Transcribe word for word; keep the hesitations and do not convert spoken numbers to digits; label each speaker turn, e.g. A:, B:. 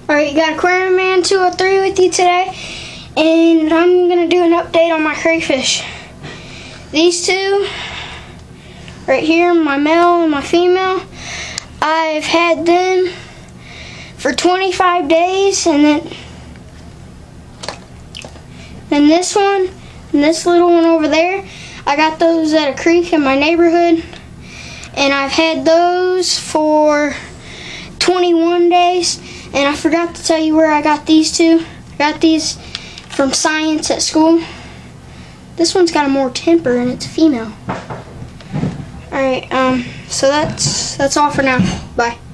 A: Alright, you got Aquarium Man two oh three with you today, and I'm going to do an update on my crayfish. These two, right here, my male and my female, I've had them for twenty-five days, and then, then this one, and this little one over there, I got those at a creek in my neighborhood, and I've had those for twenty-one days. And I forgot to tell you where I got these two. I got these from science at school. This one's got a more temper and it's a female. Alright, um, so that's that's all for now. Bye.